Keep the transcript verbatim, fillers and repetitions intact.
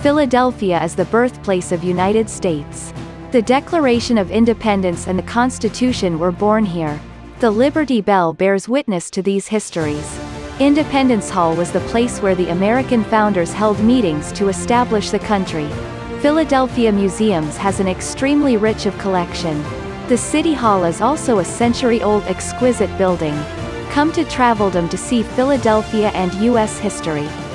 Philadelphia is the birthplace of United States. The Declaration of Independence and the Constitution were born here. The Liberty Bell bears witness to these histories. Independence Hall was the place where the American founders held meetings to establish the country. Philadelphia Museums has an extremely rich of collection. The City Hall is also a century-old exquisite building. Come to TravelDom to see Philadelphia and U S history.